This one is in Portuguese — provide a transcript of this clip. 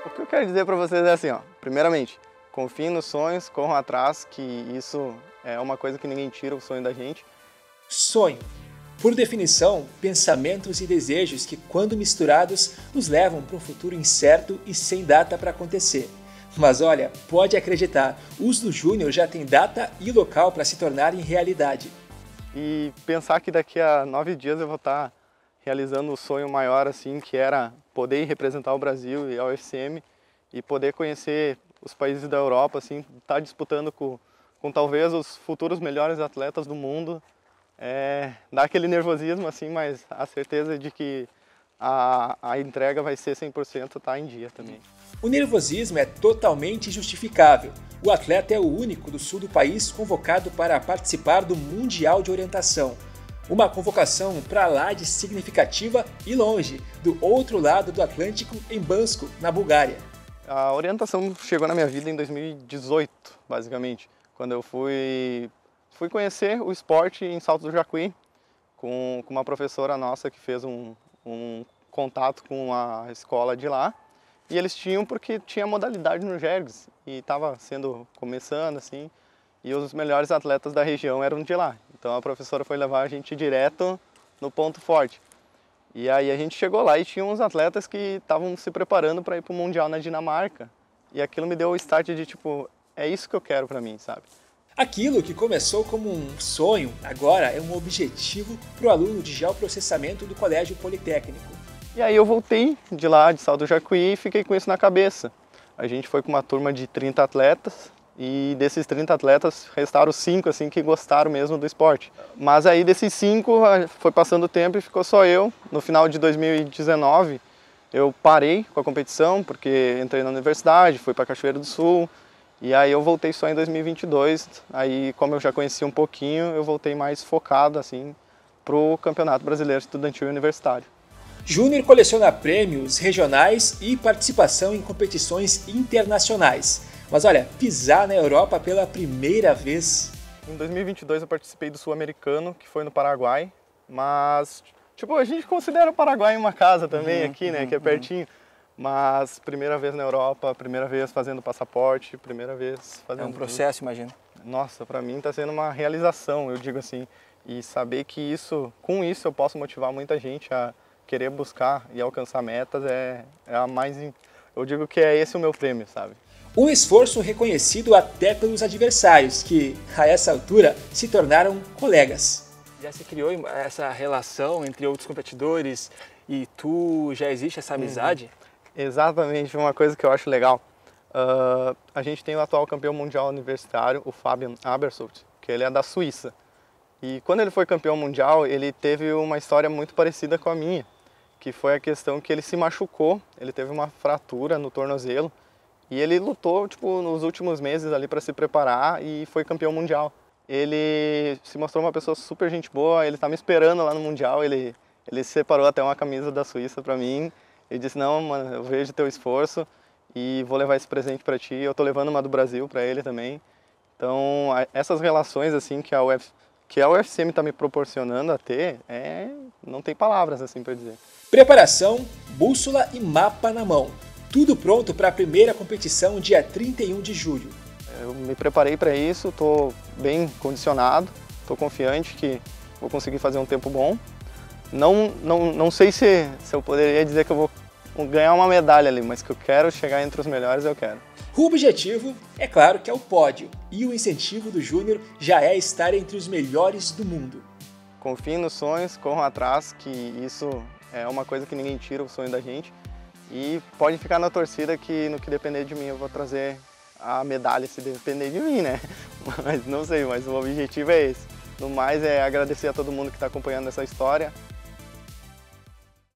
O que eu quero dizer para vocês é assim, ó, primeiramente, confiem nos sonhos, corram atrás, que isso é uma coisa que ninguém tira o sonho da gente. Sonho. Por definição, pensamentos e desejos que, quando misturados, nos levam para um futuro incerto e sem data para acontecer. Mas olha, pode acreditar, os do Júnior já tem data e local para se tornarem realidade. E pensar que daqui a 9 dias eu vou estar realizando o sonho maior, assim, que era poder ir representar o Brasil e a UFCM e poder conhecer os países da Europa, assim, estar disputando com talvez os futuros melhores atletas do mundo. Dá aquele nervosismo, assim, mas a certeza de que a entrega vai ser 100% tá em dia também. O nervosismo é totalmente justificável. O atleta é o único do sul do país convocado para participar do Mundial de Orientação. Uma convocação para lá de significativa e longe, do outro lado do Atlântico, em Bansko, na Bulgária. A orientação chegou na minha vida em 2018, basicamente, quando eu fui conhecer o esporte em Salto do Jacuí, com uma professora nossa que fez um contato com a escola de lá. E eles tinham porque tinha modalidade no Jergs e estava começando assim, e os melhores atletas da região eram de lá. Então a professora foi levar a gente direto no ponto forte. E aí a gente chegou lá e tinha uns atletas que estavam se preparando para ir para o Mundial na Dinamarca. E aquilo me deu o start de tipo, é isso que eu quero para mim, sabe? Aquilo que começou como um sonho, agora é um objetivo para o aluno de geoprocessamento do Colégio Politécnico. E aí eu voltei de lá, de Salto do Jacuí, e fiquei com isso na cabeça. A gente foi com uma turma de 30 atletas, e desses 30 atletas, restaram 5 assim, que gostaram mesmo do esporte. Mas aí desses 5, foi passando o tempo e ficou só eu. No final de 2019, eu parei com a competição, porque entrei na universidade, fui para Cachoeira do Sul, e aí eu voltei só em 2022. Aí, como eu já conhecia um pouquinho, eu voltei mais focado assim, para o Campeonato Brasileiro Estudantil e Universitário. Júnior coleciona prêmios regionais e participação em competições internacionais. Mas olha, pisar na Europa pela primeira vez. Em 2022 eu participei do Sul-Americano, que foi no Paraguai, mas tipo, a gente considera o Paraguai uma casa também aqui, né, que é pertinho. Mas primeira vez na Europa, primeira vez fazendo passaporte, primeira vez fazendo... É um processo, imagino. Nossa, para mim está sendo uma realização, eu digo assim. E saber que com isso eu posso motivar muita gente a querer buscar e alcançar metas é a mais... Eu digo que é esse o meu prêmio, sabe? Um esforço reconhecido até pelos adversários, que, a essa altura, se tornaram colegas. Já se criou essa relação entre outros competidores e tu, já existe essa amizade? Exatamente, uma coisa que eu acho legal. A gente tem o atual campeão mundial universitário, o Fabian Abersold, que ele é da Suíça. E quando ele foi campeão mundial, ele teve uma história muito parecida com a minha, que foi a questão que ele se machucou, ele teve uma fratura no tornozelo, e ele lutou tipo, nos últimos meses ali para se preparar e foi campeão mundial. Ele se mostrou uma pessoa super gente boa, ele está me esperando lá no Mundial, ele separou até uma camisa da Suíça para mim. Ele disse, não, mano, eu vejo teu esforço e vou levar esse presente para ti. Eu tô levando uma do Brasil para ele também. Então, essas relações assim que a UFCM está me proporcionando a ter, não tem palavras assim para dizer. Preparação, bússola e mapa na mão. Tudo pronto para a primeira competição, dia 31 de julho. Eu me preparei para isso, estou bem condicionado, estou confiante que vou conseguir fazer um tempo bom. Não sei se eu poderia dizer que eu vou ganhar uma medalha ali, mas que eu quero chegar entre os melhores, eu quero. O objetivo, é claro que é o pódio, e o incentivo do Júnior já é estar entre os melhores do mundo. Confiem nos sonhos, corram atrás, que isso é uma coisa que ninguém tira o sonho da gente. E pode ficar na torcida que no que depender de mim eu vou trazer a medalha, se depender de mim, né? Mas não sei, mas o objetivo é esse. No mais é agradecer a todo mundo que está acompanhando essa história.